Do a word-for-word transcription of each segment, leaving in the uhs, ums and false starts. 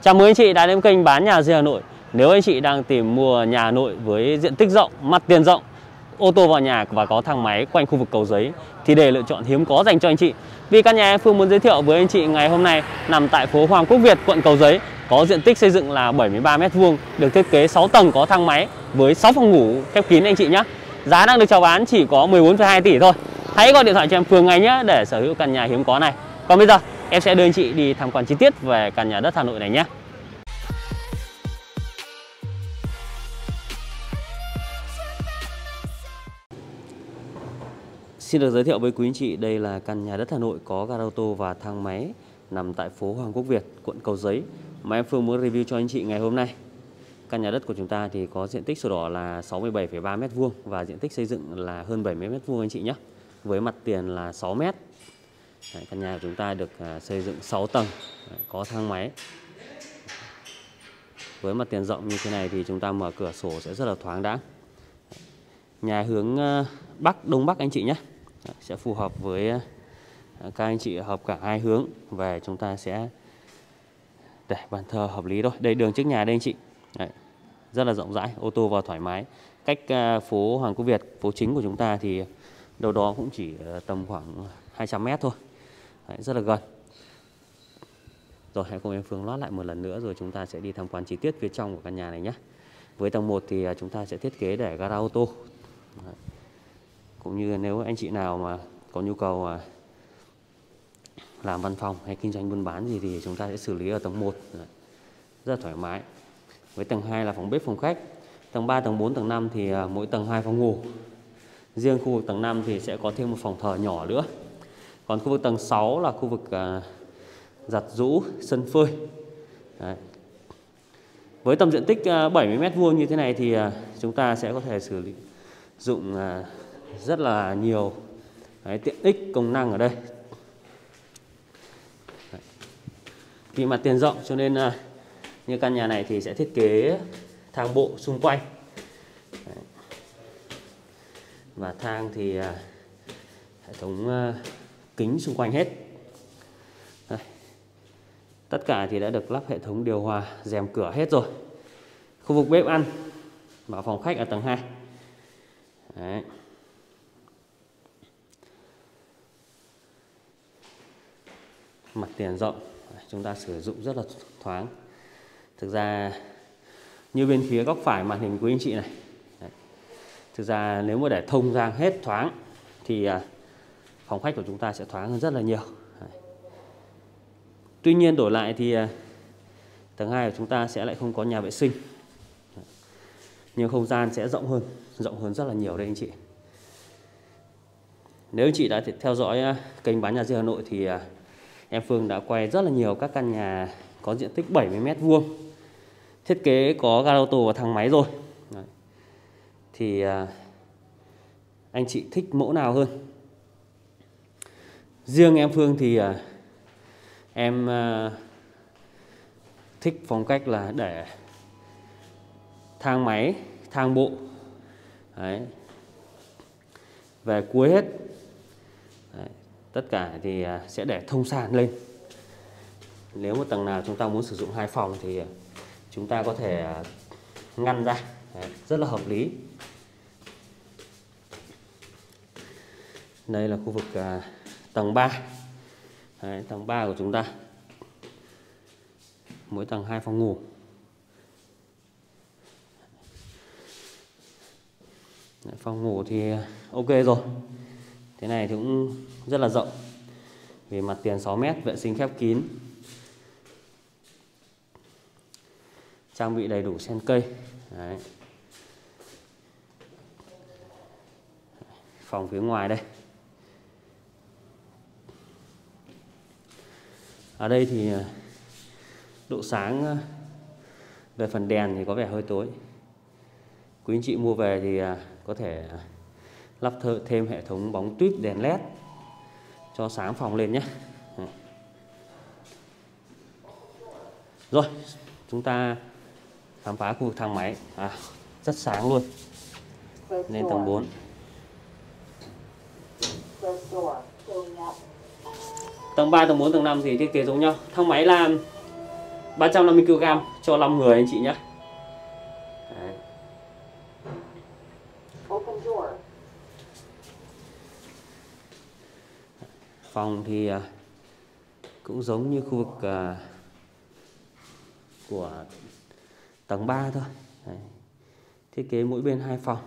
Chào mừng anh chị đã đến kênh bán nhà riêng Hà Nội. Nếu anh chị đang tìm mua nhà Hà Nội với diện tích rộng, mặt tiền rộng, ô tô vào nhà và có thang máy quanh khu vực Cầu Giấy thì để lựa chọn hiếm có dành cho anh chị. Vì căn nhà em Phương muốn giới thiệu với anh chị ngày hôm nay nằm tại phố Hoàng Quốc Việt, quận Cầu Giấy, có diện tích xây dựng là bảy mươi ba mét vuông, được thiết kế sáu tầng, có thang máy với sáu phòng ngủ khép kín anh chị nhé. Giá đang được chào bán chỉ có mười bốn phẩy hai tỷ thôi. Hãy gọi điện thoại cho em Phương ngay nhé để sở hữu căn nhà hiếm có này. Còn bây giờ em sẽ đưa anh chị đi tham quan chi tiết về căn nhà đất Hà Nội này nhé. Xin được giới thiệu với quý anh chị, đây là căn nhà đất Hà Nội có gara ô tô và thang máy nằm tại phố Hoàng Quốc Việt, quận Cầu Giấy mà em Phương muốn review cho anh chị ngày hôm nay. Căn nhà đất của chúng ta thì có diện tích sổ đỏ là sáu mươi bảy phẩy ba mét vuông và diện tích xây dựng là hơn bảy mươi mét vuông anh chị nhé. Với mặt tiền là sáu mét. Đấy, căn nhà của chúng ta được xây dựng sáu tầng, đấy, có thang máy. Với mặt tiền rộng như thế này thì chúng ta mở cửa sổ sẽ rất là thoáng đãng. Nhà hướng Bắc, Đông Bắc anh chị nhé. Đấy, sẽ phù hợp với các anh chị hợp cả hai hướng. Về chúng ta sẽ để bàn thờ hợp lý thôi. Đây đường trước nhà đây anh chị. Đấy, rất là rộng rãi, ô tô vào thoải mái. Cách phố Hoàng Quốc Việt, phố chính của chúng ta thì đâu đó cũng chỉ tầm khoảng hai trăm mét thôi. Đấy, rất là gần. Rồi hãy cùng em Phương lót lại một lần nữa rồi chúng ta sẽ đi tham quan chi tiết phía trong của căn nhà này nhé. Với tầng một thì chúng ta sẽ thiết kế để gara ô tô. Đấy. Cũng như nếu anh chị nào mà có nhu cầu làm văn phòng hay kinh doanh buôn bán gì thì chúng ta sẽ xử lý ở tầng một. Đấy. Rất là thoải mái. Với tầng hai là phòng bếp, phòng khách. Tầng ba, tầng bốn, tầng năm thì mỗi tầng hai phòng ngủ. Riêng khu vực tầng năm thì sẽ có thêm một phòng thờ nhỏ nữa. Còn khu vực tầng sáu là khu vực uh, giặt giũ, sân phơi. Đấy. Với tầm diện tích uh, bảy mươi mét vuông như thế này thì uh, chúng ta sẽ có thể sử lý, dụng uh, rất là nhiều đấy, tiện ích công năng ở đây. Đấy. Vì mặt tiền rộng cho nên uh, như căn nhà này thì sẽ thiết kế thang bộ xung quanh. Đấy. Và thang thì uh, hệ thống uh, kính xung quanh hết. Đây. Tất cả thì đã được lắp hệ thống điều hòa, rèm cửa hết rồi. Khu vực bếp ăn và phòng khách ở tầng hai. Đấy. Mặt tiền rộng, chúng ta sử dụng rất là thoáng. Thực ra như bên phía góc phải màn hình của anh chị này. Đấy. Thực ra nếu mà để thông ra hết thoáng thì phòng khách của chúng ta sẽ thoáng hơn rất là nhiều. Đấy. Tuy nhiên đổi lại thì tầng hai của chúng ta sẽ lại không có nhà vệ sinh. Đấy. Nhưng không gian sẽ rộng hơn, rộng hơn rất là nhiều đây anh chị. Nếu anh chị đã theo dõi kênh bán nhà riêng Hà Nội thì em Phương đã quay rất là nhiều các căn nhà có diện tích bảy mươi mét vuông. Thiết kế có gara ô tô và thang máy rồi. Đấy. Thì anh chị thích mẫu nào hơn? Riêng em Phương thì uh, em uh, thích phong cách là để thang máy, thang bộ. Đấy. Về cuối hết. Đấy. Tất cả thì uh, sẽ để thông sàn lên. Nếu một tầng nào chúng ta muốn sử dụng hai phòng thì uh, chúng ta có thể uh, ngăn ra. Đấy. Rất là hợp lý. Đây là khu vực uh, tầng ba. Đấy, tầng ba của chúng ta. Mỗi tầng hai phòng ngủ. Đấy, phòng ngủ thì ok rồi. Thế này thì cũng rất là rộng. Vì mặt tiền sáu mét, vệ sinh khép kín. Trang bị đầy đủ sen cây. Đấy. Phòng phía ngoài đây. Ở đây thì độ sáng về phần đèn thì có vẻ hơi tối. Quý anh chị mua về thì có thể lắp thêm hệ thống bóng tuýp đèn led cho sáng phòng lên nhé. Rồi, chúng ta khám phá khu vực thang máy. À, rất sáng luôn. Lên tầng bốn. Tầng ba, tầng bốn, tầng năm thì thiết kế giống nhau. Thang máy là ba trăm năm mươi ki lô gam cho năm người anh chị nhé. Đấy. Phòng thì cũng giống như khu vực của tầng ba thôi. Đấy. Thiết kế mỗi bên hai phòng.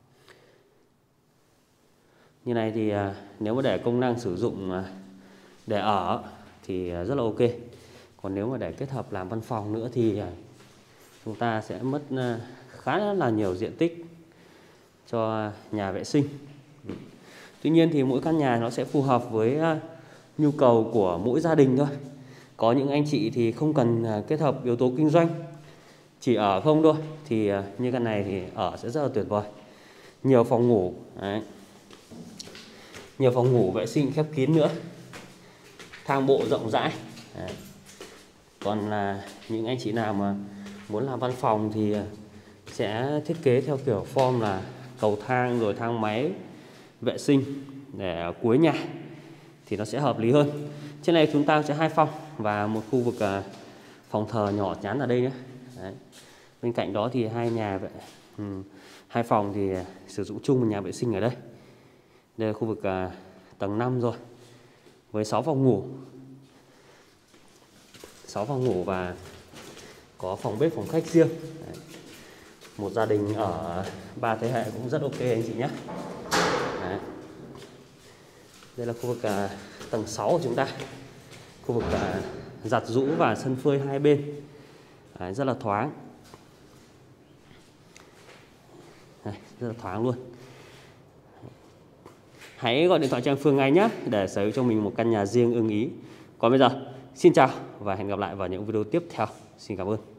Như này thì nếu mà để công năng sử dụng để ở thì rất là ok. Còn nếu mà để kết hợp làm văn phòng nữa thì chúng ta sẽ mất khá là nhiều diện tích cho nhà vệ sinh. Tuy nhiên thì mỗi căn nhà nó sẽ phù hợp với nhu cầu của mỗi gia đình thôi. Có những anh chị thì không cần kết hợp yếu tố kinh doanh, chỉ ở không thôi, thì như căn này thì ở sẽ rất là tuyệt vời. Nhiều phòng ngủ, đấy. Nhiều phòng ngủ vệ sinh khép kín nữa, thang bộ rộng rãi. Đấy. Còn là những anh chị nào mà muốn làm văn phòng thì sẽ thiết kế theo kiểu form là cầu thang rồi thang máy vệ sinh để ở cuối nhà thì nó sẽ hợp lý hơn. Trên này chúng ta sẽ hai phòng và một khu vực phòng thờ nhỏ nhắn ở đây nữa. Đấy. Bên cạnh đó thì hai nhà vệ, ừ, hai phòng thì sử dụng chung một nhà vệ sinh ở đây. Đây là khu vực uh, tầng năm rồi, với sáu phòng ngủ, sáu phòng ngủ và có phòng bếp phòng khách riêng. Đấy. Một gia đình ở ba thế hệ cũng rất ok anh chị nhé. Đấy. Đây là khu vực uh, tầng sáu của chúng ta, khu vực uh, giặt giũ và sân phơi hai bên. Đấy, rất là thoáng. Đây, rất là thoáng luôn. Hãy gọi điện thoại cho em Phương ngay nhé để sở hữu cho mình một căn nhà riêng ưng ý. Còn bây giờ, xin chào và hẹn gặp lại vào những video tiếp theo. Xin cảm ơn.